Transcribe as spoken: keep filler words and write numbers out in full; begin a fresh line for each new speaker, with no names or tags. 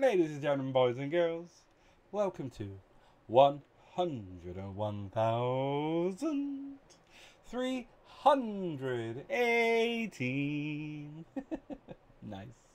Ladies and gentlemen, boys and girls, welcome to one hundred one thousand three hundred eighteen. Nice.